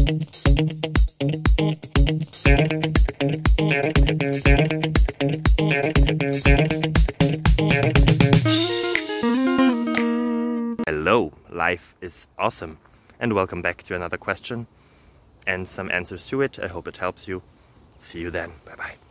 Hello, life is awesome, and welcome back to another question and some answers to it. I hope it helps you. See you then. Bye bye.